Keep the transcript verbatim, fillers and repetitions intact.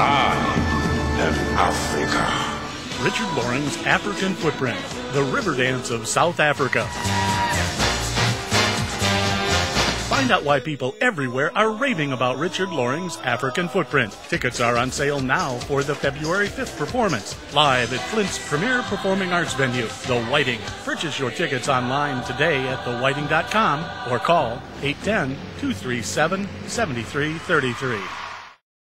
I am Africa. Richard Loring's African Footprint, the river dance of South Africa. Find out why people everywhere are raving about Richard Loring's African Footprint. Tickets are on sale now for the February fifth performance, live at Flint's premier performing arts venue, The Whiting. Purchase your tickets online today at the whiting dot com or call eight one zero, two three seven, seven three three three.